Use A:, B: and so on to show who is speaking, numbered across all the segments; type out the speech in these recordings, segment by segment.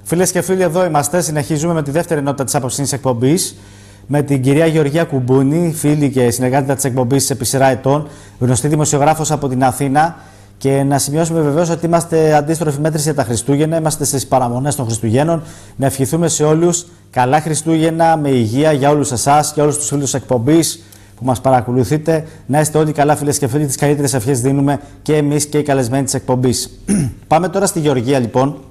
A: Φίλες και φίλοι, εδώ είμαστε. Συνεχίζουμε με τη δεύτερη ενότητα της απόψινής εκπομπής με την κυρία Γεωργία Κουμπούνη, φίλη και συνεργάτητα της εκπομπής επί σειρά ετών, γνωστή δημοσιογράφος από την Αθήνα. Και να σημειώσουμε βεβαίως ότι είμαστε αντίστροφη μέτρηση για τα Χριστούγεννα. Είμαστε στις παραμονές των Χριστουγέννων. Να ευχηθούμε σε όλους καλά Χριστούγεννα, με υγεία για όλους εσάς και όλους τους φίλους της εκπομπής που μας παρακολουθείτε. Να είστε όλοι καλά, φίλες και φίλοι. Τις καλύτερες ευχές δίνουμε και εμείς και οι καλεσμένοι της εκπομπής. Πάμε τώρα στη Γεωργία, λοιπόν,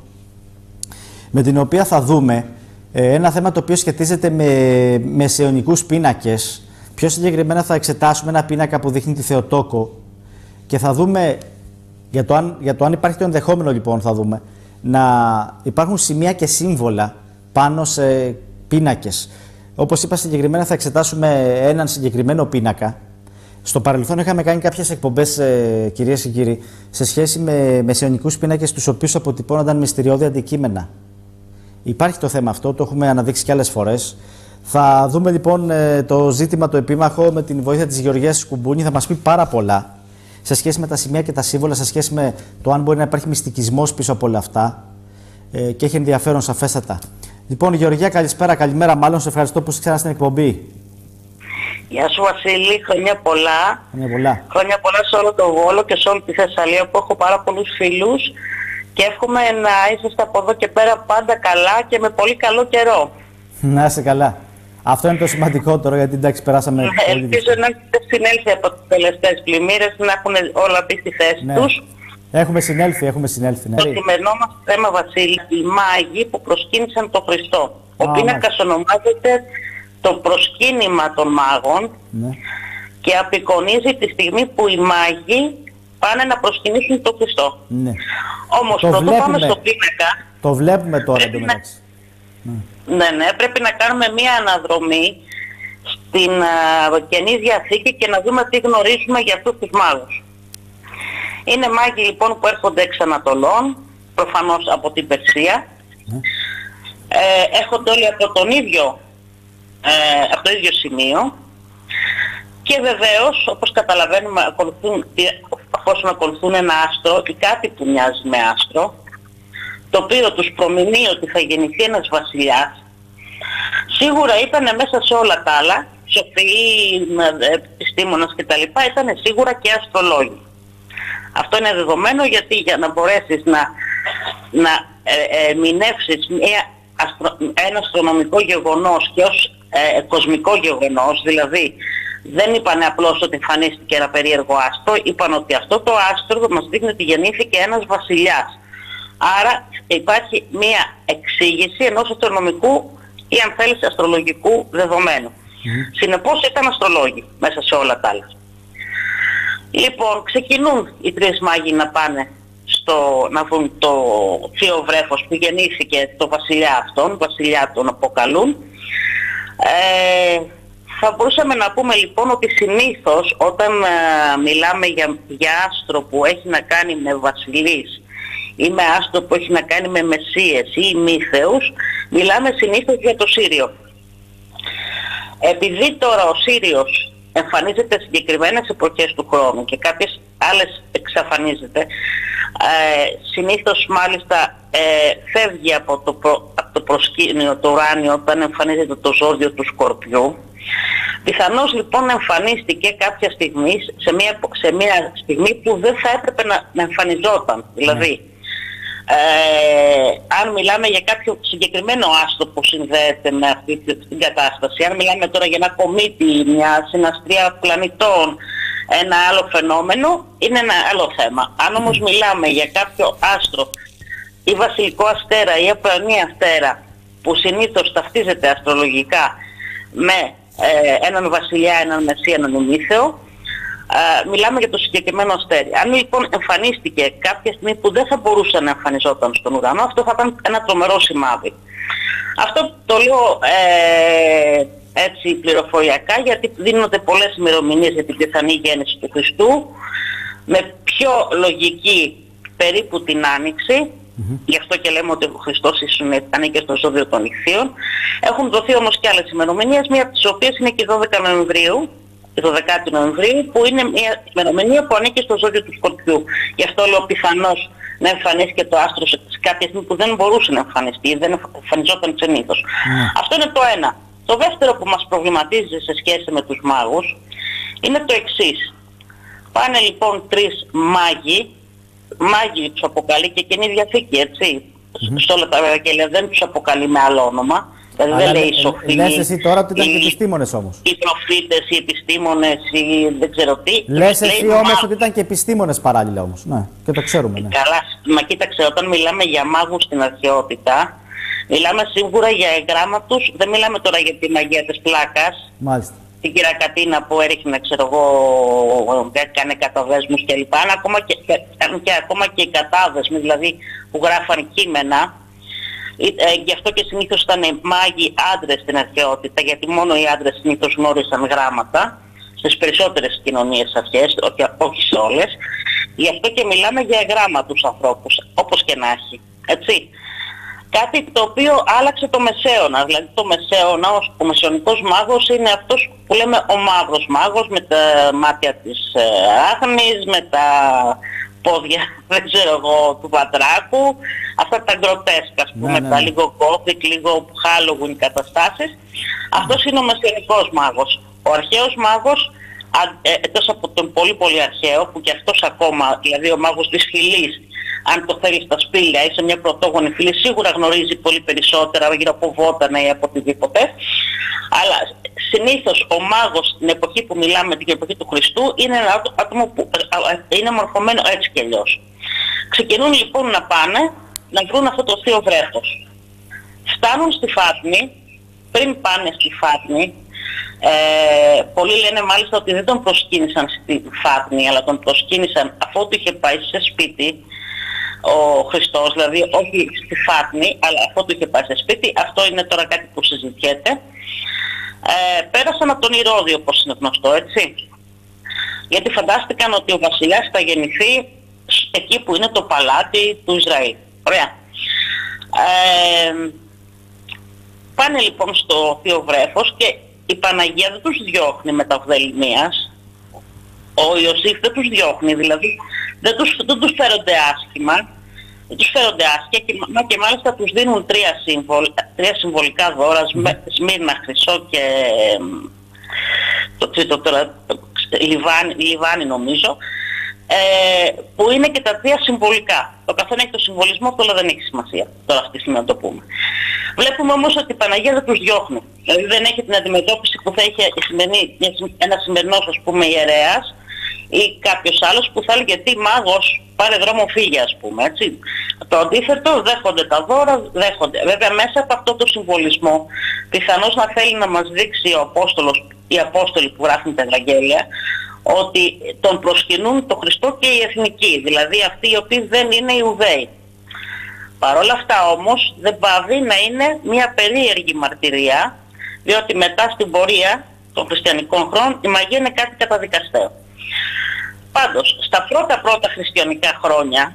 A: με την οποία θα δούμε ένα θέμα το οποίο σχετίζεται με μεσαιωνικούς πίνακες. Πιο συγκεκριμένα θα εξετάσουμε ένα πίνακα που δείχνει τη Θεοτόκο και θα δούμε για το αν υπάρχει το ενδεχόμενο, λοιπόν, θα δούμε να υπάρχουν σημεία και σύμβολα πάνω σε πίνακες. Όπως είπα, συγκεκριμένα θα εξετάσουμε έναν συγκεκριμένο πίνακα. Στο παρελθόν είχαμε κάνει κάποιες εκπομπές, κυρίες και κύριοι, σε σχέση με μεσαιωνικούς πίνακες, τους οποίους αποτυπώνονταν μυστηριώδη αντικείμενα. Υπάρχει το θέμα αυτό, το έχουμε αναδείξει και άλλες φορές. Θα δούμε λοιπόν το ζήτημα το επίμαχο με την βοήθεια της Γεωργίας Κουμπούνη. Θα μας πει πάρα πολλά σε σχέση με τα σημεία και τα σύμβολα, σε σχέση με το αν μπορεί να υπάρχει μυστικισμός πίσω από όλα αυτά. Και έχει ενδιαφέρον σαφέστατα. Λοιπόν, Γεωργία, καλησπέρα, καλημέρα μάλλον. Σε ευχαριστώ που είσαι ξανά στην εκπομπή.
B: Γεια σου, Βασίλη, χρόνια πολλά.
A: Χρόνια πολλά.
B: Χρόνια πολλά σε όλο το Βόλο και σε όλη τη Θεσσαλία που έχω πάρα πολλούς φίλους. Και εύχομαι να είσαστε από εδώ και πέρα πάντα καλά και με πολύ καλό καιρό.
A: Να είσαι καλά. Αυτό είναι το σημαντικότερο, γιατί εντάξει, περάσαμε.
B: Ελπίζω να έχετε συνέλθει από τις τελευταίες πλημμύρες, να έχουν όλα μπει στη θέση τους.
A: Έχουμε συνέλθει, έχουμε συνέλθει. Ναι.
B: Το σημερινό μας θέμα, Βασίλη, οι μάγοι που προσκύνησαν τον Χριστό. Ο πίνακας ονομάζεται το προσκύνημα των μάγων και απεικονίζει τη στιγμή που οι μάγοι πάνε να προσκυνήσουν τον Χριστό.
A: Ναι.
B: Όμως πρώτο πάμε στο πίνακα.
A: Το βλέπουμε τώρα εντωμεταξύ.
B: Ναι, πρέπει να κάνουμε μία αναδρομή στην Καινή Διαθήκη και να δούμε τι γνωρίζουμε για αυτούς τους μάγους. Είναι μάγοι λοιπόν που έρχονται εξ Ανατολών, προφανώς από την Περσία. Έρχονται όλοι από τον ίδιο, από το ίδιο σημείο. Και βεβαίως, όπως καταλαβαίνουμε, αφόσον ακολουθούν ένα άστρο ή κάτι που μοιάζει με άστρο, το οποίο τους προμηνύει ότι θα γεννηθεί ένας βασιλιάς, σίγουρα ήταν μέσα σε όλα τα άλλα, σοφοί, επιστήμονες κτλ, ήταν σίγουρα και αστρολόγοι. Αυτό είναι δεδομένο, γιατί για να μπορέσεις να ερμηνεύσεις ένα αστρονομικό γεγονός και ως κοσμικό γεγονός, δηλαδή δεν είπανε απλώς ότι εμφανίστηκε ένα περίεργο άστρο, είπαν ότι αυτό το άστρο μας δείχνει ότι γεννήθηκε ένας βασιλιάς. Άρα υπάρχει μία εξήγηση ενός αστρονομικού ή, αν θέλεις, αστρολογικού δεδομένου. Συνεπώς ήταν αστρολόγοι μέσα σε όλα τα άλλα. Λοιπόν, ξεκινούν οι τρεις μάγοι να πάνε να δουν το θείο βρέφος που γεννήθηκε το βασιλιά αυτόν, βασιλιά τον αποκαλούν. Θα μπορούσαμε να πούμε λοιπόν ότι συνήθως όταν μιλάμε για άστρο που έχει να κάνει με βασιλείς ή με άστρο που έχει να κάνει με μεσσίες ή μύθεους, μιλάμε συνήθως για το Σύριο. Επειδή τώρα ο Σύριος εμφανίζεται σε συγκεκριμένες εποχές του χρόνου και κάποιες άλλες εξαφανίζεται, συνήθως μάλιστα φεύγει από το προσκήνιο, το ουράνιο, όταν εμφανίζεται το ζώδιο του Σκορπιού. Πιθανώς λοιπόν εμφανίστηκε κάποια στιγμή σε μια στιγμή που δεν θα έπρεπε να εμφανιζόταν. Δηλαδή, αν μιλάμε για κάποιο συγκεκριμένο άστρο που συνδέεται με αυτή την κατάσταση, αν μιλάμε τώρα για ένα κομίτι, μια συναστρία πλανητών, ένα άλλο φαινόμενο, είναι ένα άλλο θέμα. Αν όμως μιλάμε για κάποιο άστρο ή βασιλικό αστέρα ή απρανή αστέρα που συνήθως ταυτίζεται αστρολογικά με έναν βασιλιά, έναν μεσσία, έναν ομήθεο, μιλάμε για το συγκεκριμένο αστέρι. Αν λοιπόν εμφανίστηκε κάποια στιγμή που δεν θα μπορούσε να εμφανιζόταν στον ουρανό, αυτό θα ήταν ένα τρομερό σημάδι. Αυτό το λέω έτσι πληροφοριακά, γιατί δίνονται πολλές ημερομηνίες για την πιθανή γέννηση του Χριστού, με πιο λογική περίπου την Άνοιξη. Γι' αυτό και λέμε ότι ο Χριστός ανήκε στο ζώδιο των Ιχθύων. Έχουν δοθεί όμως και άλλες ημερομηνίες, μία από τις οποίες είναι και η 12 Νοεμβρίου, η 12η Νοεμβρίου, που είναι μια ημερομηνία που ανήκει στο ζώδιο του Σκορπιού. Γι' αυτό λέω πιθανώς να εμφανίσει το άστρο σε κάποια στιγμή που δεν μπορούσε να εμφανιστεί, δεν εμφανιζόταν συνήθως. Αυτό είναι το ένα. Το δεύτερο που μας προβληματίζει σε σχέση με τους μάγους είναι το εξής. Πάνε λοιπόν 3 μάγοι τους αποκαλεί και Καινή Διαθήκη, έτσι. Σε όλα τα Ευαγγέλια δεν τους αποκαλεί με άλλο όνομα. Δηλαδή δεν λέει σοφοί.
A: Λες εσύ τώρα ότι ήταν και επιστήμονες όμως.
B: Οι προφήτες, οι επιστήμονες, οι δεν ξέρω τι.
A: Λες εσύ όμως ότι ήταν και επιστήμονες παράλληλα όμως. Ναι, και το ξέρουμε. Ναι.
B: Καλά, μα κοίταξε, όταν μιλάμε για μάγους στην αρχαιότητα, μιλάμε σίγουρα για εγγράμματους, δεν μιλάμε τώρα για τη μαγεία της πλάκας.
A: Μάλιστα.
B: Την κυρακατίνα που έριχνε, ξέρω εγώ, έκανε καταδέσμους κλπ. Ακόμα και οι κατάδεσμοι, δηλαδή που γράφαν κείμενα. Γι' αυτό και συνήθως ήταν μάγοι άντρες στην αρχαιότητα, γιατί μόνο οι άντρες συνήθως γνώρισαν γράμματα στις περισσότερες κοινωνίες αυτές, όχι σε όλες. Γι' αυτό και μιλάμε για εγγράμματους ανθρώπους, όπως και να έχει. Έτσι. Κάτι το οποίο άλλαξε το Μεσαίωνα. Δηλαδή το Μεσαίωνα, ο μεσαιωνικός μάγος είναι αυτός που λέμε ο μαύρος μάγος, με τα μάτια της άχνης, με τα πόδια, δεν ξέρω εγώ, του Πατράκου, αυτά τα γκροτέσκα, ας πούμε, τα λίγο gothic, λίγο Halloween καταστάσεις. Αυτός είναι ο μεσαιωνικός μάγος. Ο αρχαίος μάγος, εκτός από τον πολύ πολύ αρχαίο, που και αυτός ακόμα, δηλαδή ο μάγος της φυλής, αν το θέλει στα σπήλια ή σε μια πρωτόγονη φυλή, σίγουρα γνωρίζει πολύ περισσότερα γύρω από βότανα ή από οτιδήποτε. Αλλά συνήθως ο μάγος στην εποχή που μιλάμε, την εποχή του Χριστού, είναι ένα άτομο που είναι μορφωμένο έτσι κι αλλιώς. Ξεκινούν λοιπόν να πάνε να βρουν αυτό το θείο βρέφος. Φτάνουν στη Φάτνη, πριν πάνε στη Φάτνη, πολλοί λένε μάλιστα ότι δεν τον προσκύνησαν στη Φάτνη, αλλά τον προσκύνησαν αφού του είχε πάει σε σπίτι ο Χριστός, δηλαδή όχι στη Φάτνη, αλλά αφού του είχε πάει σε σπίτι. Αυτό είναι τώρα κάτι που συζητιέται. Πέρασαν από τον Ηρώδη, όπως είναι γνωστό, έτσι. Γιατί φαντάστηκαν ότι ο βασιλιάς θα γεννηθεί εκεί που είναι το παλάτι του Ισραήλ. Ωραία. Πάνε λοιπόν στο θείο βρέφος και η Παναγία δεν τους διώχνει με τα ογδελημίας. Ο Ιωσήφ δεν τους διώχνει, δηλαδή δεν τους φέρονται άσχημα. Δεν τους φέρονται άσχημα και μάλιστα τους δίνουν 3 συμβολικά δώρα, Σμύρνα, χρυσό και το τρίτο τώρα, λιβάνι νομίζω, που είναι και τα 3 συμβολικά. Το καθένα έχει το συμβολισμό του, αλλά δεν έχει σημασία τώρα αυτή τη στιγμή να το πούμε. Βλέπουμε όμως ότι η Παναγία δεν τους διώχνει. Δηλαδή δεν έχει την αντιμετώπιση που θα έχει ένα σημερινός, ας πούμε, ιερέας ή κάποιος άλλος που θα έλεγε τι μάγος, πάρε δρόμο φύγε, ας πούμε, έτσι. Το αντίθετο, δέχονται τα δώρα, δέχονται. Βέβαια μέσα από αυτό το συμβολισμό πιθανώς να θέλει να μας δείξει ο Απόστολος, οι Απόστολοι που γράφουν τα Ευαγγέλια, ότι τον προσκυνούν το Χριστό και οι εθνικοί, δηλαδή αυτοί οι οποίοι δεν είναι Ιουδαίοι. Παρ' όλα αυτά όμως δεν πάβει να είναι μια περίεργη μαρτυρία, διότι μετά στην πορεία των χριστιανικών χρόνων η μαγεία είναι κάτι καταδικαστέο. Πάντως, στα πρώτα χριστιανικά χρόνια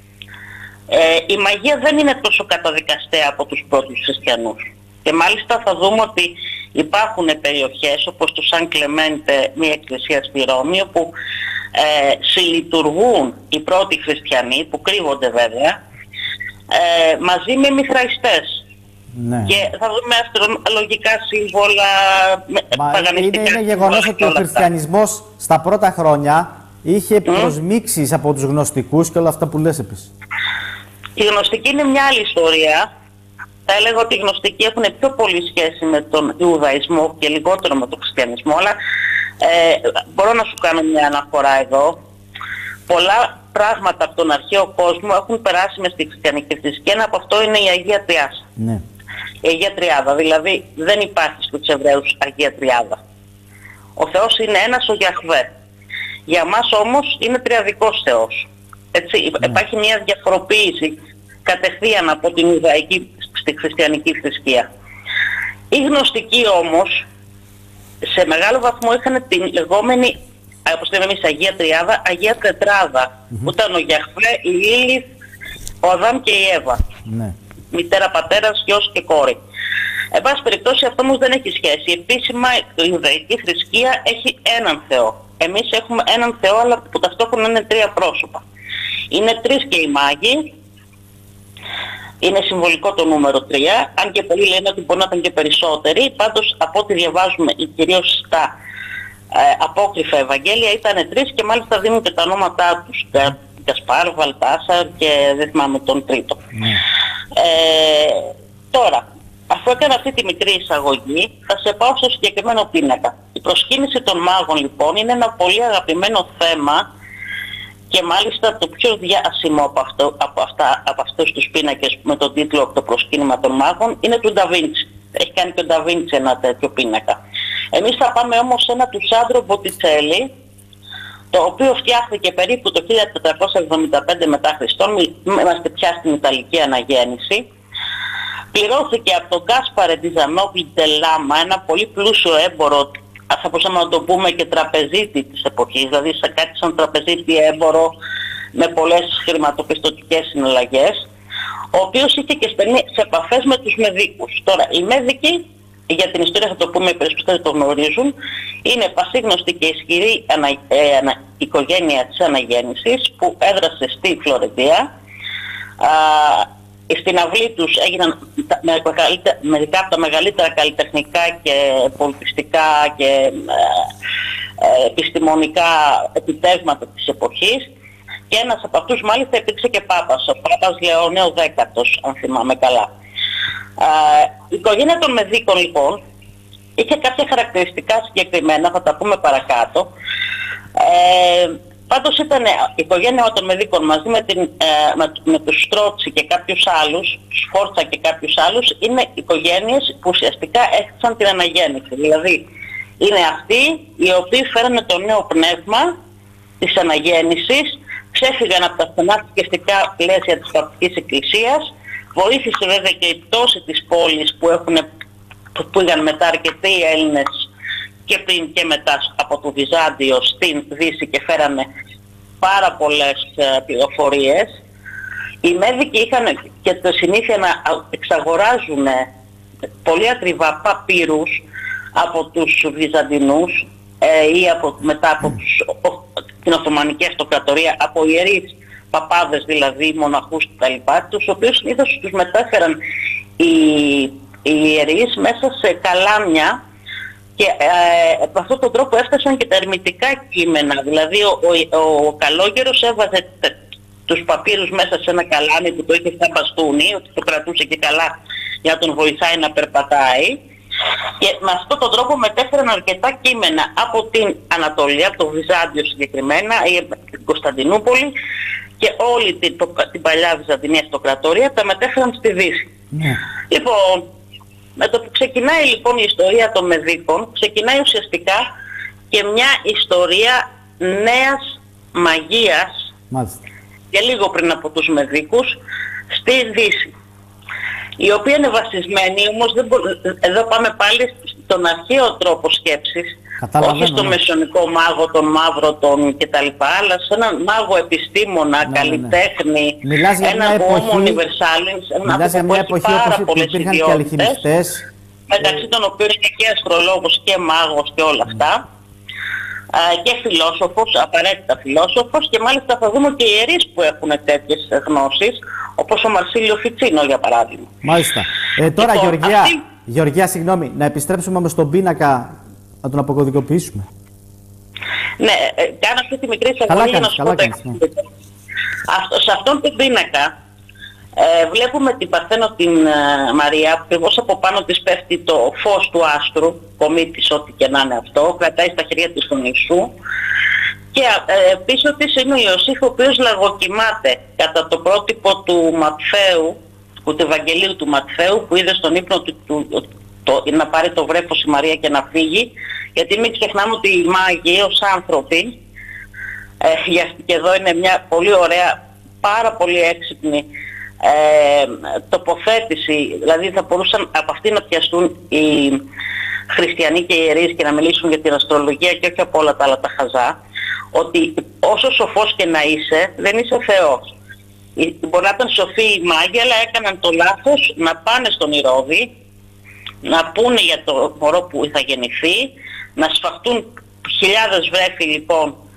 B: η μαγεία δεν είναι τόσο καταδικαστέα από τους πρώτους χριστιανούς. Και μάλιστα θα δούμε ότι υπάρχουν περιοχές όπως το Σαν Κλεμέντε, μια εκκλησία στη Ρώμη, όπου συλλειτουργούν οι πρώτοι χριστιανοί, που κρύβονται βέβαια, μαζί με μυθραϊστές.
A: Ναι.
B: Και θα δούμε αστρολογικά σύμβολα, παγανιστικά.
A: Είναι γεγονός ότι ο χριστιανισμός στα πρώτα χρόνια είχε προσμίξεις από τους γνωστικούς και όλα αυτά που λες επίσης.
B: Η γνωστική είναι μια άλλη ιστορία. Θα έλεγα ότι οι γνωστικοί έχουν πιο πολύ σχέση με τον Ιουδαϊσμό και λιγότερο με τον χριστιανισμό, αλλά μπορώ να σου κάνω μια αναφορά εδώ. Πολλά πράγματα από τον αρχαίο κόσμο έχουν περάσει μες στη χριστιανική θρησκεία. Ένα από αυτό είναι η Αγία Τριάς.
A: Ναι.
B: Η Αγία Τριάδα, δηλαδή δεν υπάρχει στους Εβραίους Αγία Τριάδα. Ο Θεός είναι ένας, ο Γιαχβέ. Για μας όμως είναι τριαδικός Θεός. Έτσι, υπάρχει μια διαφοροποίηση κατευθείαν από την Ιουδαϊκή στη χριστιανική θρησκεία. Οι γνωστικοί όμως σε μεγάλο βαθμό είχαν την λεγόμενη, όπως λέμε εμείς, Αγία Τριάδα, Αγία Τετράδα, που ήταν ο Γιαχβέ, η Λίλιθ, ο Αδάμ και η Εύα. Μητέρα, πατέρας, γιος και κόρη. Εν πάση περιπτώσει αυτό όμως δεν έχει σχέση. Επίσημα η Ιουδαϊκή θρησκεία έχει έναν Θεό. Εμείς έχουμε έναν Θεό, αλλά που ταυτόχρονα είναι 3 πρόσωπα. Είναι 3 και οι μάγοι. Είναι συμβολικό το νούμερο 3, αν και πολλοί λένε ότι μπορεί να ήταν και περισσότεροι. Πάντως από ό,τι διαβάζουμε, κυρίως στα απόκριφα Ευαγγέλια, ήταν 3 και μάλιστα δίνουν και τα ονόματά τους. Γκασπάρ, Βαλτάσαρ και δεν θυμάμαι τον τρίτο. Τώρα, αφού έκανα αυτή τη μικρή εισαγωγή, θα σε πάω στο συγκεκριμένο πίνακα. Η προσκύνηση των μάγων λοιπόν είναι ένα πολύ αγαπημένο θέμα και μάλιστα το πιο διάσημο από αυτούς τους πίνακες με τον τίτλο «Το προσκύνημα των μάγων» είναι του Νταβίντσι. Έχει κάνει και ο Νταβίντσι ένα τέτοιο πίνακα. Εμείς θα πάμε όμως σε ένα του Σάντρο Μποτιτσέλη, το οποίο φτιάχθηκε περίπου το 1475 μετά Χριστόν, είμαστε πια στην Ιταλική Αναγέννηση. Πληρώθηκε από τον Γκάσπαρε ντι Ζανόβλη ντε Λάμα, ένα πολύ πλούσιο έμπορο, θα μπορούσαμε να το πούμε και τραπεζίτη της εποχής, δηλαδή σε κάτι σαν τραπεζίτη έμπορο με πολλές χρηματοπιστωτικές συναλλαγές, ο οποίος είχε και στενές επαφές με τους Μεδίκους. Τώρα, οι Μέδικοι, για την ιστορία θα το πούμε, οι περισσότεροι το γνωρίζουν, είναι πασίγνωστη και ισχυρή οικογένεια της Αναγέννησης που έδρασε στη Φλωρεντία. Στην αυλή τους έγιναν μερικά από τα μεγαλύτερα καλλιτεχνικά και πολιτιστικά και επιστημονικά επιτεύγματα της εποχής και ένας από αυτούς μάλιστα υπήρξε και Πάπας, ο Πάπας Λεόνιο X, αν θυμάμαι καλά. Η οικογένεια των Μεδίκων λοιπόν είχε κάποια χαρακτηριστικά συγκεκριμένα, θα τα πούμε παρακάτω. Πάντως ήταν η οικογένεια των Μεδίκων μαζί με τους Στρότσι και κάποιους άλλους, Σφόρτσα και κάποιους άλλους, είναι οικογένειες που ουσιαστικά έχτισαν την αναγέννηση. Δηλαδή είναι αυτοί οι οποίοι φέρανε το νέο πνεύμα της αναγέννησης, ξέφυγαν από τα στενά θρησκευτικά πλαίσια της Παπτικής Εκκλησίας, βοήθησε βέβαια και η πτώση της πόλης που είχαν μετά αρκετοί Έλληνες και πριν και μετά από το Βυζάντιο στην Δύση και φέρανε πάρα πολλές πληροφορίες. Οι Μέδικοι είχαν και τη συνήθεια να εξαγοράζουν πολύ ακριβά παπύρους από τους Βυζαντινούς ή μετά από την Οθωμανική Αυτοκρατορία, από ιερείς παπάδες δηλαδή, μοναχούς κτλ., τους οποίους συνήθως τους μετέφεραν οι ιερείς μέσα σε καλάμια και από αυτόν τον τρόπο έφτασαν και τα ερμητικά κείμενα. Δηλαδή ο καλόγερος έβαζε τους παπύρους μέσα σε ένα καλάμι που το είχε σαν μπαστούνι, ότι το κρατούσε και καλά για να τον βοηθάει να περπατάει, και με αυτόν τον τρόπο μετέφεραν αρκετά κείμενα από την Ανατολή, από το Βυζάντιο συγκεκριμένα ή την Κωνσταντινούπολη και όλη την παλιά Βυζαντινή Αυτοκρατορία τα μετέφεραν στη Δύση. Λοιπόν, με το που ξεκινάει λοιπόν η ιστορία των Μεδίκων, ξεκινάει ουσιαστικά και μια ιστορία νέας μαγείας και λίγο πριν από τους Μεδίκους στη Δύση, η οποία είναι βασισμένη, όμως εδώ πάμε πάλι στον αρχαίο τρόπο σκέψης, όχι στον μεσαιωνικό μάγο, τον μαύρο, τον κτλ., αλλά σε έναν μάγο επιστήμονα, καλλιτέχνη, έναν homo universalis, έναν άνθρωπο που έχει πάρα πολλές ιδιότητες, μεταξύ των οποίων είναι και αστρολόγος και μάγος και όλα αυτά, και φιλόσοφος, απαραίτητα φιλόσοφος, και μάλιστα θα δούμε και ιερείς που έχουν τέτοιες γνώσεις, όπως ο Μαρσίλιο Φιτσίνο για παράδειγμα.
A: Μάλιστα. Τώρα λοιπόν, Γεωργία, συγγνώμη, να επιστρέψουμε όμως στον πίνακα, να τον αποκωδικοποιήσουμε.
B: Ναι, κάνω αυτή τη μικρή εισαγωγή για να σου πω. Σε αυτόν τον πίνακα βλέπουμε την Παρθένο την Μαρία, που ακριβώς από πάνω της πέφτει το φως του άστρου, κομίτης ό,τι και να είναι αυτό, κρατάει στα χέρια της τον Ιησού, και πίσω της είναι ο Ιωσήφ, ο οποίος λαγοκοιμάται κατά το πρότυπο του Ματθαίου, του Ευαγγελίου του Ματθαίου, που είδε στον ύπνο να πάρει το βρέφος η Μαρία και να φύγει, γιατί μην ξεχνάμε ότι οι μάγοι ως άνθρωποι, και εδώ είναι μια πολύ ωραία, πάρα πολύ έξυπνη τοποθέτηση, δηλαδή θα μπορούσαν από αυτή να πιαστούν οι χριστιανοί και οι ιερείς και να μιλήσουν για την αστρολογία και όχι από όλα τα άλλα τα χαζά, ότι όσο σοφός και να είσαι, δεν είσαι Θεός. Μπορεί να ήταν σοφοί οι μάγοι, αλλά έκαναν το λάθος να πάνε στον Ηρώδη, να πούνε για το μωρό που θα γεννηθεί, να σφαχτούν χιλιάδες βρέφη λοιπόν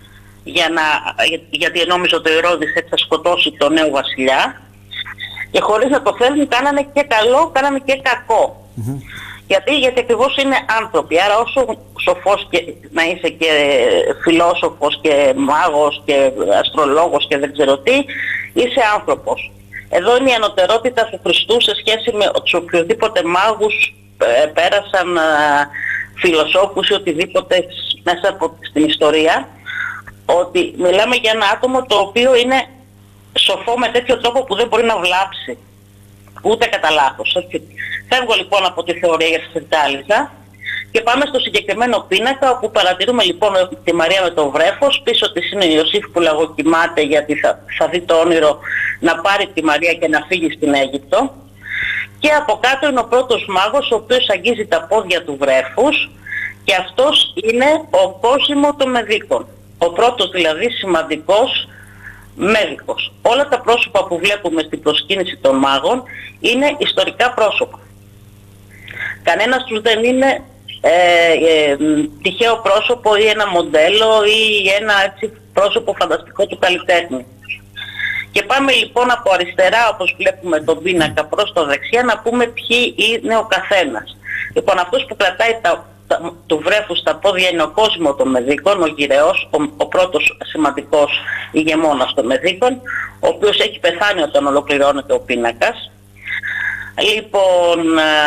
B: γιατί νόμιζε ότι ο Ηρώδης έτσι θα σκοτώσει τον νέο βασιλιά, και χωρίς να το θέλουν κάνανε και καλό, κάνανε και κακό. Γιατί ακριβώς είναι άνθρωποι, άρα όσο σοφός και να είσαι και φιλόσοφος και μάγος και αστρολόγος και δεν ξέρω τι, είσαι άνθρωπος. Εδώ είναι η ανωτερότητα του Χριστού σε σχέση με τους οποιοδήποτε μάγους πέρασαν, φιλοσόφους ή οτιδήποτε μέσα από την ιστορία, ότι μιλάμε για ένα άτομο το οποίο είναι σοφό με τέτοιο τρόπο που δεν μπορεί να βλάψει ούτε κατά λάθος. Φεύγω λοιπόν από τη θεωρία για τη Συρτάλισσα και πάμε στο συγκεκριμένο πίνακα, όπου παρατηρούμε λοιπόν τη Μαρία με το βρέφος. Πίσω της είναι ο Ιωσήφ που λαγοκοιμάται, γιατί θα δει το όνειρο να πάρει τη Μαρία και να φύγει στην Αίγυπτο. Και από κάτω είναι ο πρώτος μάγος, ο οποίος αγγίζει τα πόδια του βρέφους, και αυτός είναι ο Κόσιμο των Μεδίκων. Ο πρώτος δηλαδή σημαντικός Μέδικος. Όλα τα πρόσωπα που βλέπουμε στην προσκύνηση των μάγων είναι ιστορικά πρόσωπα. Κανένας τους δεν είναι τυχαίο πρόσωπο ή ένα μοντέλο ή ένα έτσι, πρόσωπο φανταστικό του καλλιτέχνη. Και πάμε λοιπόν από αριστερά, όπως βλέπουμε τον πίνακα, προς το δεξιά, να πούμε ποιοι είναι ο καθένας. Λοιπόν, αυτός που κρατάει του βρέφους στα πόδια είναι ο Κόσμο των Μεδίκων, ο γυραιός, ο πρώτος σημαντικός ηγεμόνας των Μεδίκων, ο οποίος έχει πεθάνει όταν ολοκληρώνεται ο πίνακας. Λοιπόν,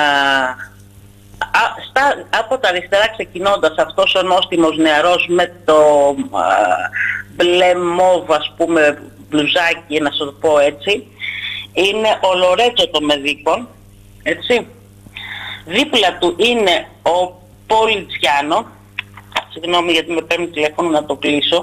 B: από τα αριστερά ξεκινώντας, αυτός ο νόστιμος νεαρός με το μπλε μόβ, ας πούμε, μπλουζάκι, να σας το πω έτσι, είναι ο Λορέτσο των Μεδίκων, έτσι. Δίπλα του είναι ο Πολιτσιάνο, συγγνώμη γιατί με παίρνει τηλέφωνο να το κλείσω.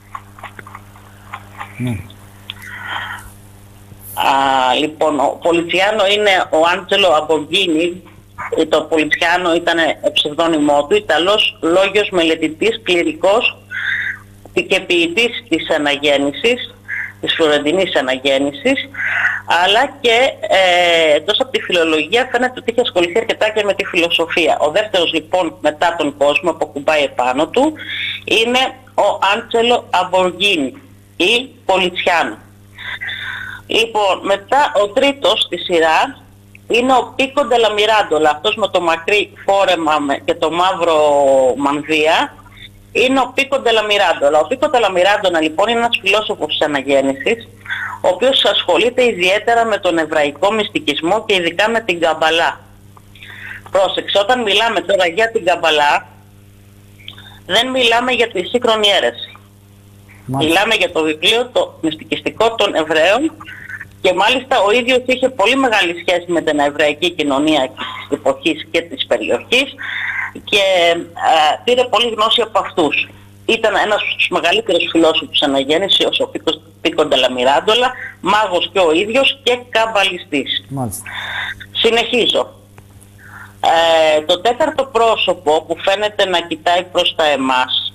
B: Λοιπόν, ο Πολιτσιάνο είναι ο Άντζελο Αμποργίνη. Το Πολιτσιάνο ήταν ψευδόνυμό του, Ιταλός λόγιος μελετητής, κληρικός και ποιητής της αναγέννησης, της Φλωρεντινής αναγέννησης, αλλά και εκτός από τη φιλολογία φαίνεται ότι είχε ασχοληθεί αρκετά και με τη φιλοσοφία. Ο δεύτερος λοιπόν μετά τον κόσμο που ακουμπάει επάνω του είναι ο Άντζελο Αμποργίνη ή Πολιτσιάνο. Λοιπόν, μετά ο τρίτος στη σειρά είναι ο Πίκο ντελα Μιράντολα, αυτός με το μακρύ φόρεμα και το μαύρο μανδύα, είναι ο Πίκο ντελα Μιράντολα. Ο Πίκο ντελα Μιράντολα λοιπόν είναι ένας φιλόσοφος της αναγέννησης, ο οποίος ασχολείται ιδιαίτερα με τον εβραϊκό μυστικισμό και ειδικά με την Καμπαλά. Πρόσεξε, όταν μιλάμε τώρα για την Καμπαλά, δεν μιλάμε για τη σύγχρονη αίρεση. Μιλάμε για το βιβλίο το μυστικιστικό των Εβραίων, και μάλιστα ο ίδιος είχε πολύ μεγάλη σχέση με την εβραϊκή κοινωνία της εποχής και της περιοχής και πήρε πολύ γνώση από αυτούς. Ήταν ένας από τους μεγαλύτερους φιλόσοφους της αναγέννησης, ο Πίκο ντελα Μιράντολα, μάγος και ο ίδιος και καμπαλιστής. Συνεχίζω. Το τέταρτο πρόσωπο που φαίνεται να κοιτάει προς τα εμάς,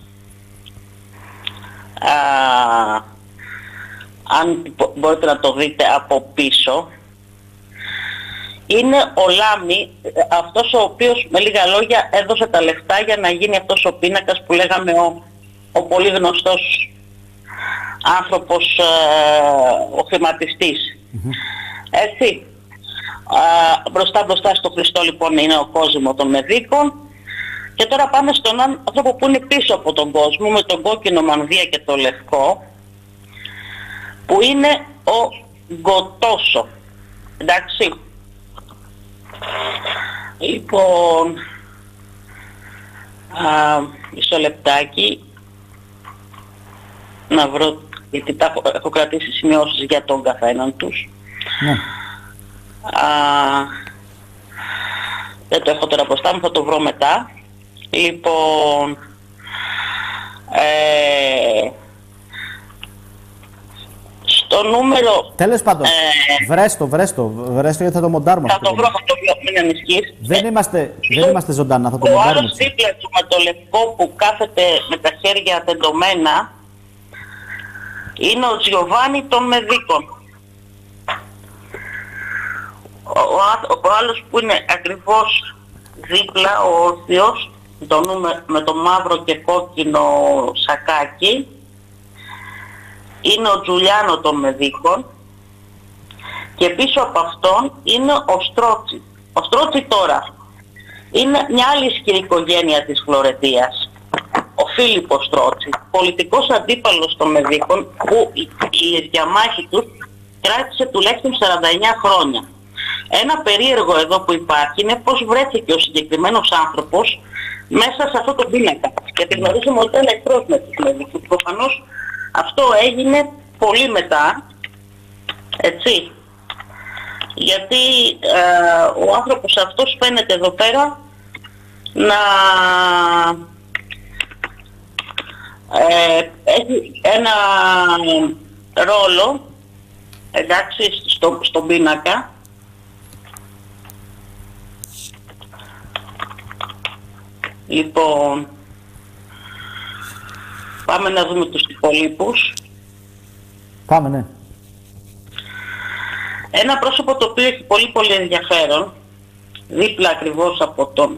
B: αν μπορείτε να το δείτε από πίσω, είναι ο Λάμι, αυτός ο οποίος με λίγα λόγια έδωσε τα λεφτά για να γίνει αυτός ο πίνακας που λέγαμε ο πολύ γνωστός άνθρωπος, ο χρηματιστής. Έτσι. Μπροστά στο Χριστό λοιπόν είναι ο Κόσμο των Μεδίκων. Και τώρα πάμε στον άνθρωπο που είναι πίσω από τον κόσμο, με τον κόκκινο μανδύα και το λευκό, που είναι ο Γκοτόσο. Εντάξει. Λοιπόν, μισό λεπτάκι να βρω, γιατί έχω κρατήσει σημειώσεις για τον καθέναν τους. Δεν το έχω τώρα μπροστά μου, θα το βρω μετά. Λοιπόν, στο νούμερο...
A: Τέλος πάντων, βρες το γιατί θα το μοντάρουμε.
B: Θα το βρω, μην ανησυχείς.
A: Δεν είμαστε ζωντανά, θα το μοντάρουμε.
B: Ο άλλος δίπλα του με το λευκό που κάθεται με τα χέρια τεντωμένα είναι ο Τζιοβάνι των Μεδίκων. Ο άλλος που είναι ακριβώς δίπλα, ο όρθιος, με το μαύρο και κόκκινο σακάκι, είναι ο Τζουλιάνο των Μεδίκων και πίσω από αυτόν είναι ο Στρότσι. Ο Στρότσι τώρα είναι μια άλλη ισχυρή οικογένεια της Φλωρεντίας. Ο Φίλιππος Στρότσι, πολιτικός αντίπαλος των Μεδίκων, που η διαμάχη τους κράτησε τουλάχιστον 49 χρόνια. Ένα περίεργο εδώ που υπάρχει είναι πώς βρέθηκε ο συγκεκριμένος άνθρωπος μέσα σε αυτό το πίνακα. Γιατί γνωρίζουμε ότι ήταν εχθρός με τους Μεδίκους. Προφανώς αυτό έγινε πολύ μετά, έτσι. Γιατί ο άνθρωπος αυτός φαίνεται εδώ πέρα να έχει ένα ρόλο, εντάξει, στον πίνακα. Λοιπόν, πάμε να δούμε τους υπολείπους.
A: Πάμε, ναι.
B: Ένα πρόσωπο το οποίο έχει πολύ πολύ ενδιαφέρον, δίπλα ακριβώς από τον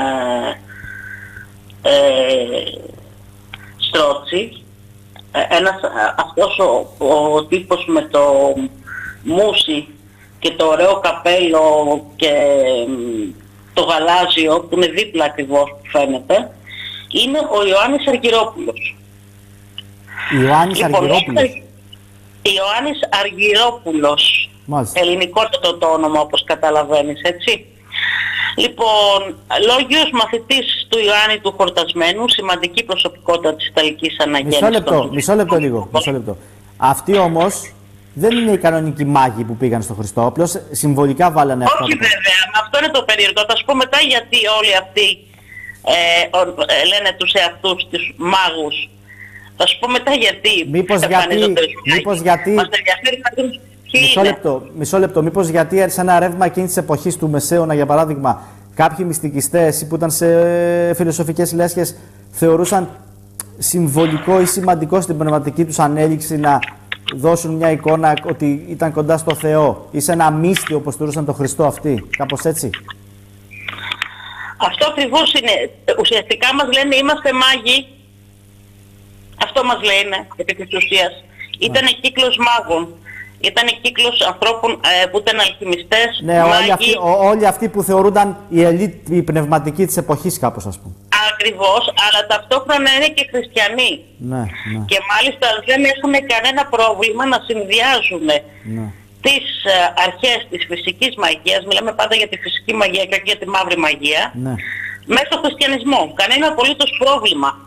B: Στρότσι, αυτός ο τύπος με το μουσι και το ωραίο καπέλο και το γαλάζιο που είναι δίπλα ακριβώς που φαίνεται, είναι ο Ιωάννης Αργυρόπουλος.
A: Ιωάννης Αργυρόπουλος.
B: Ιωάννης Αργυρόπουλος.
A: Μάλιστα.
B: Ελληνικότατο το όνομα, όπως καταλαβαίνεις, έτσι. Λοιπόν, λόγιος μαθητής του Ιωάννη του Χορτασμένου, σημαντική προσωπικότητα της Ιταλικής Αναγέννησης.
A: Μισό λεπτό λίγο. Αυτοί όμως δεν είναι οι κανονικοί μάγοι που πήγαν στο Χριστό, απλώς συμβολικά βάλανε αυτό.
B: Όχι βέβαια, αυτό είναι το περίεργο. Θα σου πω μετά γιατί όλοι αυτοί λένε τους εαυτούς τους μάγους. Θα σου πω μετά γιατί.
A: Μήπως γιατί...
B: Μας ενδιαφέρει να δούμε ποιοι είναι.
A: Μισό λεπτό. Μήπως γιατί έρθει ένα ρεύμα εκείνης της εποχής του Μεσαίωνα, για παράδειγμα, κάποιοι μυστικιστές που ήταν σε φιλοσοφικές λέσχες θεωρούσαν συμβολικό ή σημαντικό στην πνευματική τους ανέλυξη να δώσουν μια εικόνα ότι ήταν κοντά στο Θεό ή σε ένα μύστιο, όπως θεωρούσαν τον Χριστό αυτοί, κάπως έτσι.
B: Αυτό ακριβώς είναι. Ουσιαστικά μας λένε είμαστε μάγοι. Αυτό μας λένε επί της ουσίας. Ήτανε κύκλος μάγων. Ήτανε κύκλος ανθρώπων που ήταν αλχημιστές,
A: ναι,
B: μάγοι.
A: Όλοι αυτοί που θεωρούνταν η ελίτ, η πνευματική της εποχής, κάπως ας πούμε.
B: Ακριβώς, αλλά ταυτόχρονα είναι και χριστιανοί.
A: Ναι.
B: Και μάλιστα δεν έχουν κανένα πρόβλημα να συνδυάζουν τις αρχές της φυσικής μαγείας, μιλάμε πάντα για τη φυσική μαγεία και για τη μαύρη μαγεία, μέσα στο χριστιανισμό. Κανένα απολύτως πρόβλημα.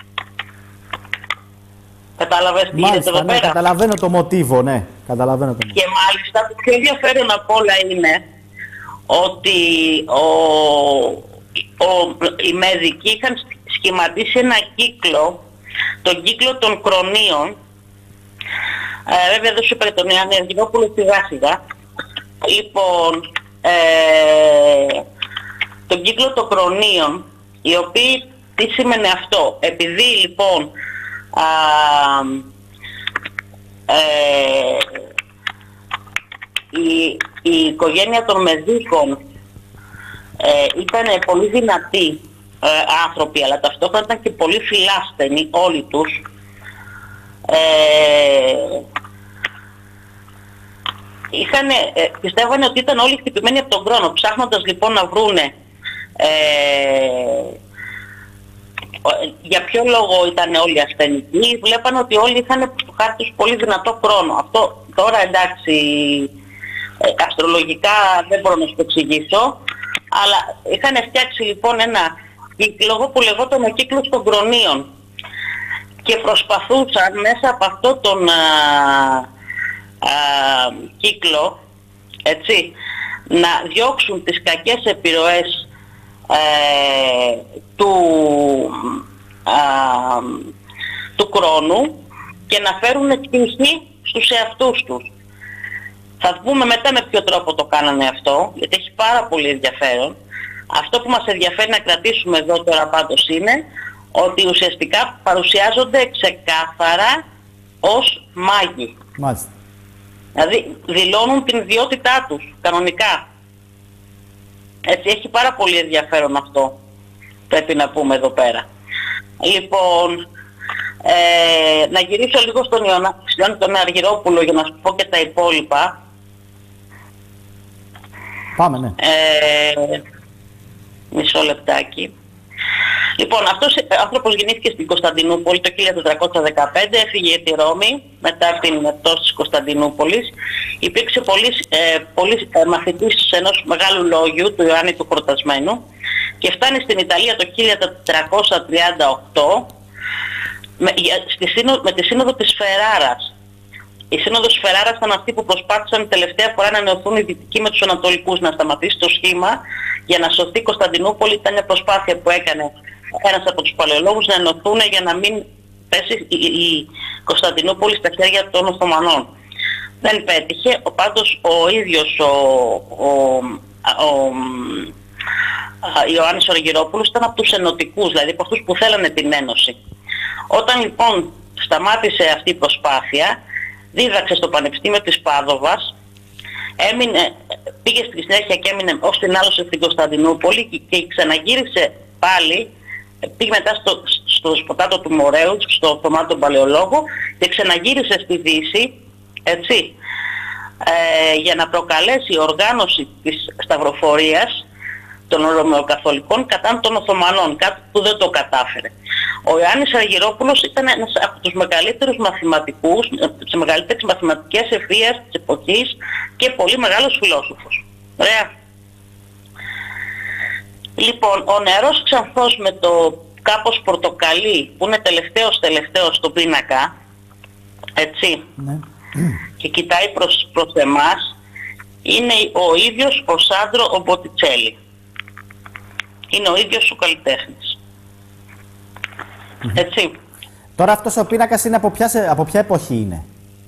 B: Κατάλαβες τι γίνεται εδώ πέρα.
A: Καταλαβαίνω το μοτίβο, ναι.
B: Και μάλιστα το πιο ενδιαφέρον απ' όλα είναι ότι οι Μέδικοι είχαν σχηματίσει ένα κύκλο, τον κύκλο των Κρονίων. Βέβαια δεν σου είπε τον Ιωάννη Αργυρόπουλο σιγά σιγά. Λοιπόν, τον κύκλο των Κρονίων, οι οποίοι, τι σήμαινε αυτό? Επειδή λοιπόν η οικογένεια των Μεδίκων ήταν πολύ δυνατοί άνθρωποι, αλλά ταυτόχρονα ήταν και πολύ φιλάσθενοι όλοι τους. Πιστεύανε ότι ήταν όλοι χτυπημένοι από τον χρόνο. Ψάχνοντας λοιπόν να βρούνε για ποιο λόγο ήταν όλοι ασθενικοί, βλέπανε ότι όλοι είχαν στο χάρτη τους πολύ δυνατό χρόνο. Αυτό τώρα εντάξει, αστρολογικά δεν μπορώ να σου το εξηγήσω, αλλά είχαν φτιάξει λοιπόν ένα κύκλο που λεγόταν ο κύκλος των Κρονίων και προσπαθούσαν μέσα από αυτό τον κύκλο, έτσι, να διώξουν τις κακές επιρροές του χρόνου και να φέρουν τύχη στους εαυτούς τους. Θα δούμε μετά με ποιο τρόπο το κάνανε αυτό, γιατί έχει πάρα πολύ ενδιαφέρον. Αυτό που μας ενδιαφέρει να κρατήσουμε εδώ τώρα πάντως είναι ότι ουσιαστικά παρουσιάζονται ξεκάθαρα ως μάγοι.
A: Μάλιστα.
B: Δηλαδή δηλώνουν την ιδιότητά τους κανονικά. Έτσι, έχει πάρα πολύ ενδιαφέρον αυτό, πρέπει να πούμε εδώ πέρα. Λοιπόν, Να γυρίσω λίγο στον Ιωάννη τον Αργυρόπουλο για να σου πω και τα υπόλοιπα.
A: Πάμε, ναι.
B: Μισό λεπτάκι. Λοιπόν, αυτός ο άνθρωπος γεννήθηκε στην Κωνσταντινούπολη το 1415, έφυγε για τη Ρώμη μετά την πτώση της Κωνσταντινούπολης. Υπήρξε πολύς μαθητής ενός μεγάλου λόγιου, του Ιωάννη του Χορτασμένου, και φτάνει στην Ιταλία το 1438 με τη σύνοδο της Φεράρας. Η σύνοδος Φεράρας ήταν αυτή που προσπάθησαν τελευταία φορά να ενωθούν οι δυτικοί με τους ανατολικούς, να σταματήσει το σχήμα για να σωθεί η Κωνσταντινούπολη. Ήταν μια προσπάθεια που έκανε ένας από τους παλαιολόγους να ενωθούν για να μην πέσει η Κωνσταντινούπολη στα χέρια των Οθωμανών. Δεν πέτυχε. Πάντως ο ίδιος ο Ιωάννης ο Αργυρόπουλος ήταν από τους ενωτικούς, δηλαδή από αυτούς που θέλανε την ένωση. Όταν λοιπόν σταμάτησε αυτή η προσπάθεια, δίδαξε στο Πανεπιστήμιο της Πάδοβας, πήγε στη συνέχεια και έμεινε ως την άλωση στην Κωνσταντινούπολη και ξαναγύρισε πάλι, πήγε μετά στο σποτάτο του Μοραίου, στο Θωμά τον Παλαιολόγο, και ξαναγύρισε στη Δύση, έτσι, για να προκαλέσει οργάνωση της σταυροφορίας των Ρωμαιοκαθολικών κατά των Οθωμανών, κάτι που δεν το κατάφερε. Ο Ιωάννης Αργυρόπουλος ήταν ένας από τους μεγαλύτερους μαθηματικούς, τις μεγαλύτερες μαθηματικές ευφυΐας της εποχής και πολύ μεγάλος φιλόσοφος. Ωραία. Λοιπόν, ο νεαρός Ξανθός με το κάπως πορτοκαλί που είναι τελευταίος στον πίνακα, έτσι, ναι, και κοιτάει προς εμάς, είναι ο ίδιος ο Σάντρο ο Μποτιτσέλη. Είναι ο ίδιος ο καλλιτέχνης. Έτσι.
A: Τώρα αυτός ο πίνακας είναι από ποια εποχή είναι?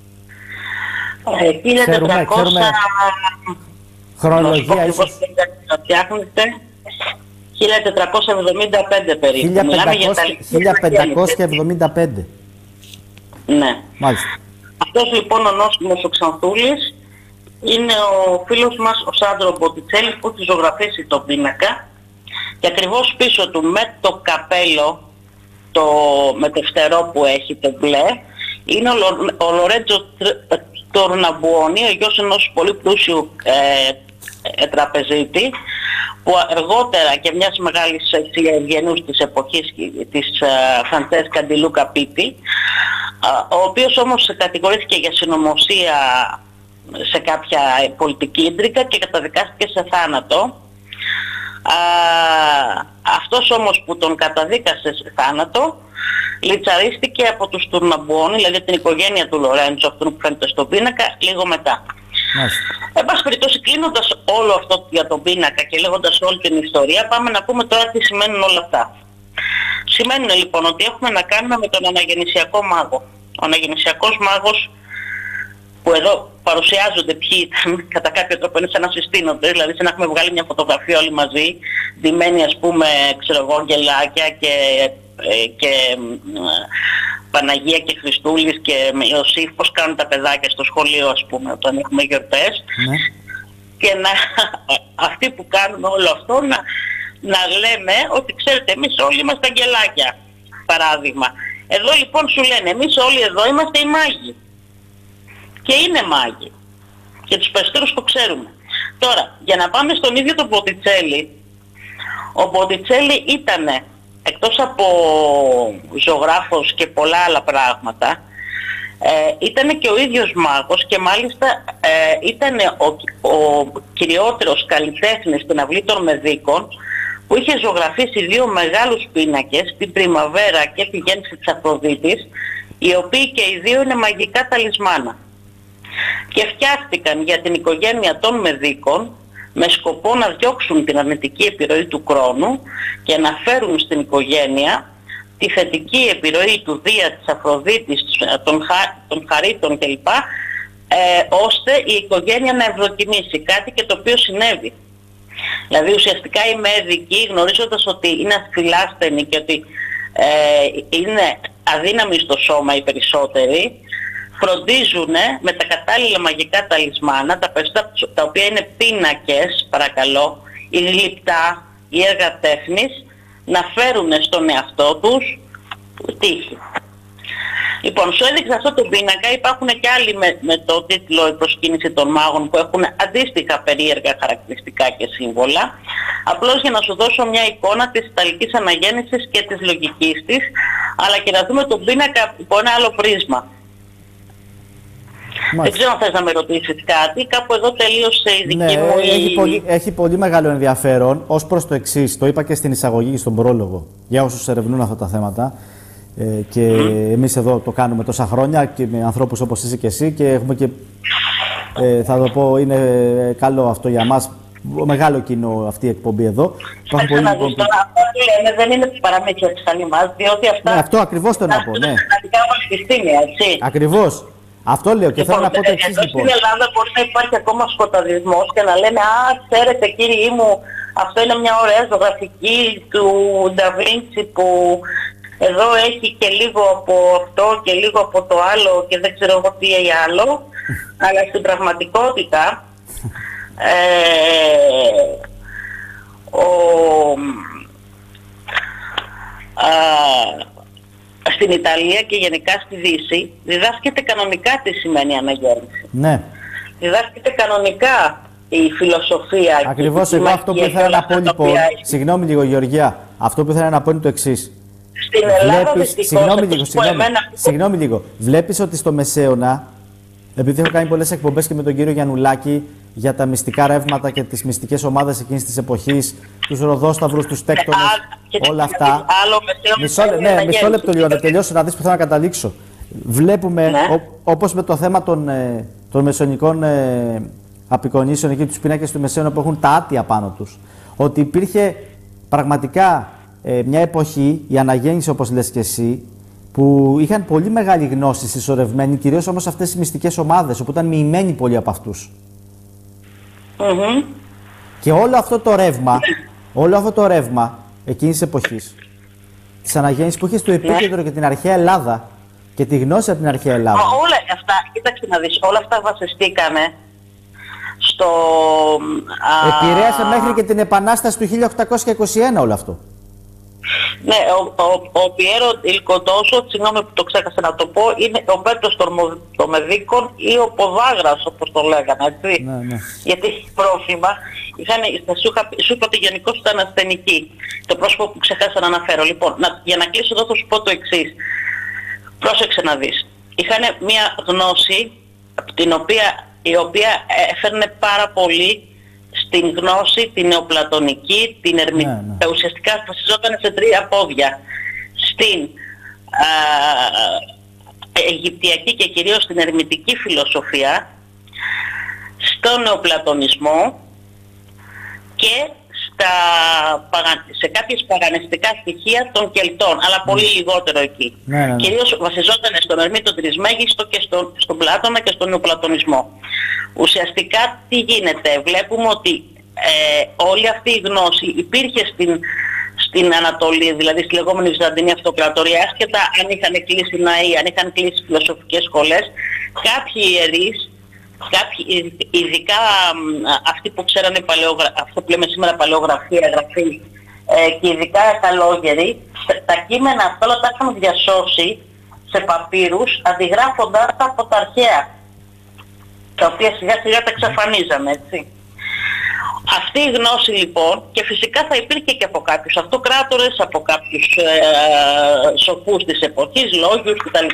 B: 1400...
A: Χρονολογία ίσως.
B: 1475 περίπου.
A: 1575.
B: Ναι.
A: Μάλιστα.
B: Αυτός λοιπόν ο νόστιμος ο Ξανθούλης είναι ο φίλος μας ο Σάντρο Μποτιτσέλη που έχει ζωγραφίσει τον πίνακα, και ακριβώς πίσω του με το καπέλο, με το φτερό που έχει το μπλε, είναι ο Λορέτζο Τορναμπουόνι, ο γιος ενός πολύ πλούσιου τραπεζίτη, που αργότερα και μιας μεγάλης ευγενούς της εποχής της Φραντσέσκα ντι Λούκα Πίτι, ο οποίος όμως κατηγορήθηκε για συνωμοσία σε κάποια πολιτική ίντρικα και καταδικάστηκε σε θάνατο. Αυτός όμως που τον καταδίκασε σε θάνατο λιτσαρίστηκε από τους Τουρναμπουόνι, δηλαδή την οικογένεια του Λορέντζο, αυτόν που φαίνεται στον πίνακα, λίγο μετά. Εν πάση περιπτώσει, κλείνοντας όλο αυτό για τον πίνακα και λέγοντας όλη την ιστορία, πάμε να πούμε τώρα τι σημαίνουν όλα αυτά. Σημαίνουν λοιπόν ότι έχουμε να κάνουμε με τον αναγεννησιακό μάγο. Ο αναγεννησιακός μάγος, που εδώ παρουσιάζονται ποιοι ήταν, κατά κάποιο τρόπο είναι σαν να συστήνονται, δηλαδή σαν να έχουμε βγάλει μια φωτογραφία όλοι μαζί, ντυμένοι ας πούμε, ξέρω εγώ, αγγελάκια και Παναγία και Χριστούλης και Ιωσήφ, πώς κάνουν τα παιδάκια στο σχολείο ας πούμε όταν έχουμε γιορτές, ναι. Και αυτοί που κάνουν όλο αυτό να λέμε ότι ξέρετε εμείς όλοι είμαστε αγγελάκια, παράδειγμα. Εδώ λοιπόν σου λένε εμείς όλοι εδώ είμαστε οι μάγοι. Και είναι μάγοι. Και τους περισσότερους το ξέρουμε. Τώρα, για να πάμε στον ίδιο τον Μποτιτσέλη, ο Μποτιτσέλη ήτανε, εκτός από ζωγράφος και πολλά άλλα πράγματα, ήτανε και ο ίδιος μάγος και μάλιστα ήτανε ο κυριότερος καλλιτέχνης στην αυλή των Μεδίκων, που είχε ζωγραφίσει δύο μεγάλους πίνακες, την Πριμαβέρα και τη γέννηση της Αφροδίτης, οι οποίοι και οι δύο είναι μαγικά ταλισμάνα. Και φτιάχτηκαν για την οικογένεια των Μεδίκων με σκοπό να διώξουν την αρνητική επιρροή του Κρόνου και να φέρουν στην οικογένεια τη θετική επιρροή του Δία, της Αφροδίτης, των Χαρίτων κλπ, ώστε η οικογένεια να ευδοκιμήσει, κάτι και το οποίο συνέβη. Δηλαδή ουσιαστικά οι Μέδικοι, γνωρίζοντας ότι είναι ασφυλάστενοι και ότι είναι αδύναμοι στο σώμα οι περισσότεροι, φροντίζουν με τα κατάλληλα μαγικά ταλισμάνα, τα οποία είναι πίνακες, παρακαλώ, ή γλυπτά ή έργα τέχνης, να φέρουν στον εαυτό τους τύχη. Λοιπόν, σου έδειξα αυτό το πίνακα, υπάρχουν και άλλοι με το τίτλο «Η προσκύνηση των μάγων» που έχουν αντίστοιχα περίεργα χαρακτηριστικά και σύμβολα. Απλώς για να σου δώσω μια εικόνα της ιταλικής αναγέννησης και της λογικής της, αλλά και να δούμε τον πίνακα από ένα άλλο πρίσμα. Δεν ξέρω αν θες να με ρωτήσεις κάτι, κάπου εδώ τελείωσε η δική μου...
A: Έχει πολύ μεγάλο ενδιαφέρον ως προς το εξής, το είπα και στην εισαγωγή και στον πρόλογο, για όσους ερευνούν αυτά τα θέματα. Και εμείς εδώ το κάνουμε τόσα χρόνια και με ανθρώπους όπως είσαι και εσύ και έχουμε και, θα το πω, είναι καλό αυτό για μας, μεγάλο κοινό αυτή η εκπομπή εδώ.
B: Αυτό που λέμε δεν είναι παραμύθια της Χαλιμάς, διότι αυτά...
A: Ναι, αυτό ακριβώς το να πω, ναι.
B: Έτσι.
A: Ακριβώς. Αυτό λέω και θέλω να πω το εξής, λοιπόν.
B: Στην Ελλάδα μπορεί να υπάρχει ακόμα σκοταδισμός και να λένε «Α, ξέρετε κύριοι μου, αυτό είναι μια ωραία ζωγραφική του Νταβίντσι που εδώ έχει και λίγο από αυτό και λίγο από το άλλο και δεν ξέρω εγώ τι άλλο». Αλλά στην πραγματικότητα στην Ιταλία και γενικά στη Δύση διδάσκεται κανονικά τι σημαίνει αναγέννηση.
A: Ναι.
B: Διδάσκεται κανονικά η φιλοσοφία.
A: Ακριβώς, εγώ αυτό που ήθελα να πω λοιπόν, συγγνώμη λίγο Γεωργία, αυτό που ήθελα να πω είναι το εξής.
B: Στην Ελλάδα
A: συγγνώμη λίγο, βλέπεις ότι στο Μεσαίωνα, επειδή έχω κάνει πολλές εκπομπές και με τον κύριο Γιαννουλάκη για τα μυστικά ρεύματα και τις μυστικές ομάδες εκείνης της εποχής, τους Ροδόσταυρους, τους Τέκτονες, όλα αυτά. Μισό λεπτό λίγο, να τελειώσω να δεις που θέλω να καταλήξω. Βλέπουμε, όπως με το θέμα των μεσαιωνικών απεικονίσεων, εκεί τους πίνακες του Μεσαίωνα που έχουν τα άτια πάνω τους, ότι υπήρχε πραγματικά μια εποχή, η αναγέννηση όπως λες και εσύ, που είχαν πολύ μεγάλη γνώση συσσωρευμένη, κυρίως όμως αυτές οι μυστικές ομάδες, όπου ήταν μοιημένοι πολλοί από αυτούς. Και όλο αυτό το ρεύμα εκείνης της εποχής, της αναγέννησης που είχε στο επίκεντρο και την αρχαία Ελλάδα και τη γνώση από την αρχαία Ελλάδα.
B: Όλα αυτά, κοίταξε να δεις, όλα αυτά βασιστήκανε στο...
A: Επηρέασε μέχρι και την Επανάσταση του 1821 όλο αυτό.
B: Ναι, ο Πιέρο Ιλκοντόσο, συγγνώμη που το ξέχασα να το πω, είναι ο Πέτρος των Μεδίκων ή ο Ποδάγρας όπως το λέγανε, έτσι.
A: Ναι.
B: Γιατί πρόθυμα σου είπα ότι γενικώς ήταν ασθενική. Το πρόσωπο που ξεχάσα να αναφέρω. Λοιπόν, για να κλείσω εδώ θα σου πω το εξής. Πρόσεξε να δεις. Είχαν μια γνώση η οποία έφερνε πάρα πολύ στην γνώση, την νεοπλατωνική, την ερμηνεία. Ουσιαστικά βασιζόταν σε τρία πόδια. Στην αιγυπτιακή και κυρίως στην ερμητική φιλοσοφία, στον νεοπλατωνισμό και σε κάποιες παγανιστικά στοιχεία των Κελτών, αλλά πολύ λιγότερο εκεί. Κυρίως βασιζόταν στον Ερμή τον Τρισμέγιστο και στον Πλάτωνα και στον νεοπλατωνισμό. Ουσιαστικά τι γίνεται, βλέπουμε ότι όλη αυτή η γνώση υπήρχε στην Ανατολή, δηλαδή στη λεγόμενη Βυζαντινή Αυτοκρατορία, άσχετα αν είχαν κλείσει ναοί, αν είχαν κλείσει φιλοσοφικές σχολές, κάποιοι ιερείς, ειδικά αυτοί που ξέρανε αυτό που λέμε σήμερα παλαιογραφία, γραφή, και ειδικά καλόγεροι, τα κείμενα αυτά όλα τα είχαν διασώσει σε παπύρους, αντιγράφοντας τα από τα αρχαία, τα οποία σιγά σιγά τα εξαφανίζαμε, έτσι. Αυτή η γνώση λοιπόν, και φυσικά θα υπήρχε και από κάποιους αυτοκράτορες, από κάποιους σοφούς της εποχής, λόγιους κτλ.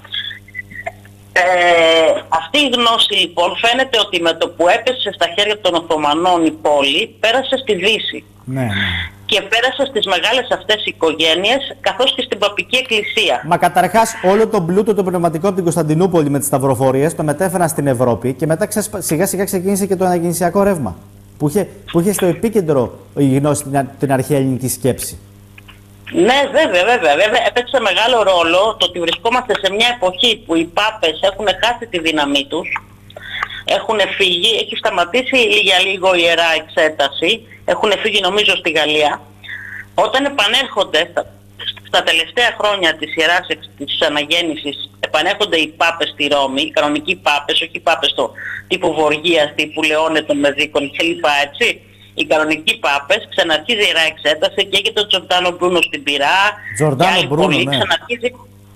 B: Αυτή η γνώση λοιπόν φαίνεται ότι με το που έπεσε στα χέρια των Οθωμανών η πόλη, πέρασε στη Δύση.
A: Ναι.
B: Και πέρασε στις μεγάλες αυτές οικογένειες, καθώς και στην παπική εκκλησία.
A: Μα καταρχάς όλο το πλούτο το πνευματικό από την Κωνσταντινούπολη με τις σταυροφορίες το μετέφεραν στην Ευρώπη και μετά σιγά σιγά ξεκίνησε και το αναγεννησιακό ρεύμα. Που είχε στο επίκεντρο η γνώση την αρχαία ελληνική σκέψη.
B: Ναι, βέβαια. Έπαιξε μεγάλο ρόλο το ότι βρισκόμαστε σε μια εποχή που οι πάπες έχουν χάσει τη δύναμή τους, έχουν φύγει, έχει σταματήσει για λίγο η Ιερά Εξέταση, έχουν φύγει νομίζω στη Γαλλία. Όταν επανέρχονται στα τελευταία χρόνια της αναγέννησης, επανέρχονται οι πάπες στη Ρώμη, οι κανονικοί πάπες, όχι οι πάπες τύπου Βοργίας, τύπου Λεόνε των Μεδίκων κλπ. Έτσι. Οι κανονικοί πάπες, ξαναρχίζει η Ιερά Εξέταση και έγινε τον Τζορντάνο Μπρούνο στην Πειρά.
A: Τζορντάνο Μπρούνο, ναι.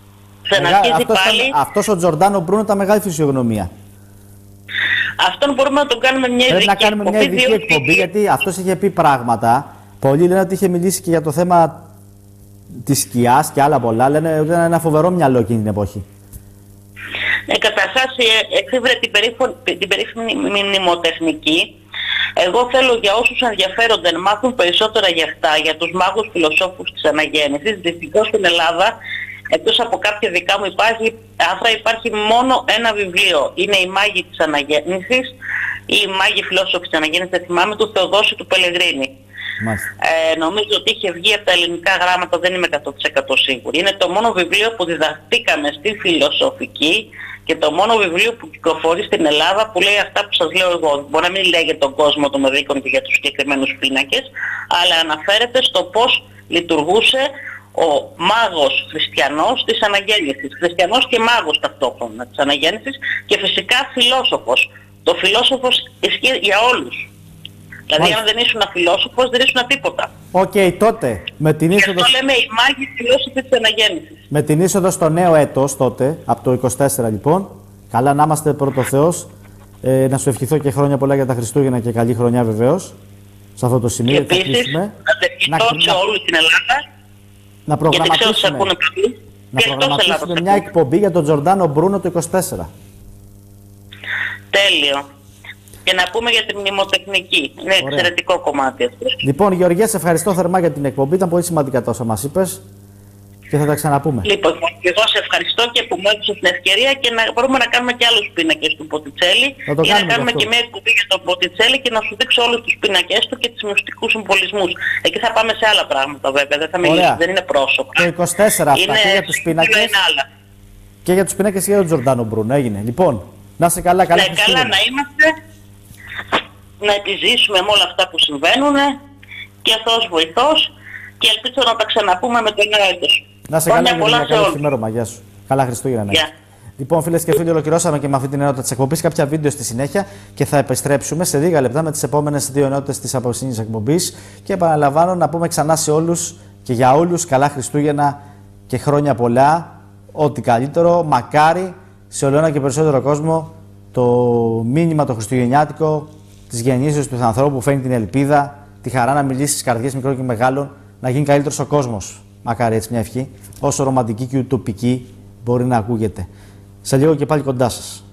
B: Ξαναρχίζει πάλι.
A: Αυτός ο Τζορντάνο Μπρούνο ήταν μεγάλη φυσιογνωμία.
B: Αυτόν μπορούμε να τον κάνουμε μια ειδική εκπομπή.
A: Πρέπει να κάνουμε μια ειδική εκπομπή, γιατί αυτός είχε πει πράγματα. Πολλοί λένε ότι είχε μιλήσει και για το θέμα της σκιάς και άλλα πολλά. Λένε ότι ήταν ένα φοβερό μυαλό εκείνη την εποχή.
B: Καταρχάς εξήβρε την περίφημη μνημοτεχνική. Εγώ θέλω για όσους ενδιαφέρονται να μάθουν περισσότερα για αυτά, για τους μάγους φιλοσόφους της αναγέννησης. Δυστυχώς στην Ελλάδα, εκτός από κάποια δικά μου υπάρχει μόνο ένα βιβλίο. Είναι οι μάγοι της αναγέννησης ή οι μάγοι φιλόσοφοι της αναγέννησης, δεν θυμάμαι, του Θεοδόση του Πελεγρίνη. Νομίζω ότι είχε βγει από τα ελληνικά γράμματα, δεν είμαι 100% σίγουρη. Είναι το μόνο βιβλίο που διδαχτήκαμε στη φιλοσοφική και το μόνο βιβλίο που κυκλοφορεί στην Ελλάδα που λέει αυτά που σας λέω εγώ. Μπορεί να μην λέει για τον κόσμο των μερίκων και για τους συγκεκριμένους πίνακες, αλλά αναφέρεται στο πώς λειτουργούσε ο μάγος χριστιανός της αναγέννησης. Χριστιανός και μάγος ταυτόχρονα της αναγέννησης και φυσικά φιλόσοφος. Το φιλόσοφος ισχύει για όλους. Δηλαδή αν δεν ήσουν φιλόσοφος δεν ήσουν τίποτα.
A: Τότε με την είσοδο...
B: Αυτό λέμε οι μάγοι φιλόσοφοι της αναγέννησης.
A: Με την είσοδο στο νέο έτος τότε, από το 24 λοιπόν, καλά να είμαστε πρώτο Θεός, να σου ευχηθώ και χρόνια πολλά για τα Χριστούγεννα και καλή χρονιά βεβαίως, σε αυτό το σημείο.
B: Και επίσης, να ευχηθώ σε όλη την Ελλάδα,
A: να προγραμματίσουμε, μια εκπομπή για τον Τζορντάνο Μπρούνο το 24.
B: Τέλειο. Και να πούμε για τη μνημοτεχνική. Είναι εξαιρετικό κομμάτι αυτό.
A: Λοιπόν, Γεωργία, σε ευχαριστώ θερμά για την εκπομπή. Ήταν πολύ σημαντικά τα όσα μας είπες και θα τα ξαναπούμε.
B: Λοιπόν, και εγώ σε ευχαριστώ και που μου έδωσες την ευκαιρία και να μπορούμε να κάνουμε και άλλους πίνακες του Μποτιτσέλη ή να κάνουμε και μια εκπομπή για τον Μποτιτσέλη και να σου δείξω όλους τους πίνακες του και τους μυστικούς συμβολισμούς. Εκεί θα πάμε σε άλλα πράγματα βέβαια. Δεν θα μιλήσουμε, δεν είναι πρόσωπα.
A: Το 24 αυτά και για τους πίνακες. Και για τους πίνακες και για τον Τζορντάνο Μπρούνο. Έγινε. Λοιπόν, να είσαι καλά, καλά.
B: Ναι, καλά να είμαστε. Να επιζήσουμε με όλα αυτά που συμβαίνουν και Θεός βοηθός και ελπίζω να τα ξαναπούμε με το νέο έτος.
A: Να σε καλά, καλό ξημέρωμα. Γεια σου. Καλά Χριστούγεννα. Λοιπόν, φίλες και φίλοι, ολοκληρώσαμε και με αυτή την ενότητα της εκπομπής. Κάποια βίντεο στη συνέχεια και θα επιστρέψουμε σε λίγα λεπτά με τις επόμενες δύο ενότητες της απόψινής εκπομπής. Και επαναλαμβάνω να πούμε ξανά σε όλους και για όλους καλά Χριστούγεννα και χρόνια πολλά. Ό,τι καλύτερο. Μακάρι σε όλο ένα και περισσότερο κόσμο το μήνυμα το χριστουγεννιάτικο της γεννήσεως του ανθρώπου που φέρνει την ελπίδα, τη χαρά να μιλήσει στις καρδιές μικρών και μεγάλων, να γίνει καλύτερος ο κόσμος. Μακάρι έτσι μια ευχή, όσο ρομαντική και ουτοπική μπορεί να ακούγεται. Σε λίγο και πάλι κοντά σας.